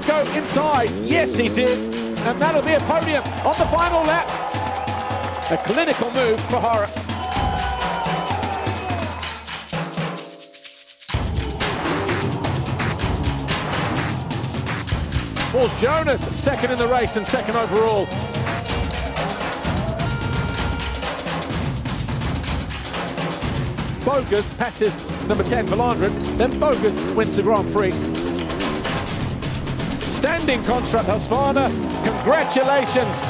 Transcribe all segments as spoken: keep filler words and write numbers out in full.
go inside? Yes, he did. And that'll be a podium on the final lap. A clinical move for Hora. Paul's Jonas second in the race and second overall. Bogus passes number ten for Landren, then Bogus wins the Grand Prix. Standing construct Husqvarna, congratulations.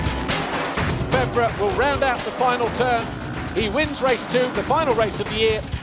Will round out the final turn. He wins race two, the final race of the year.